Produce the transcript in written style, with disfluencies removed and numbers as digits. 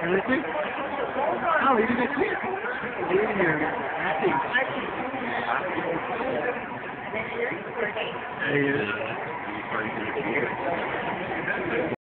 Really? Oh, you did it. Here. Happy. There he is.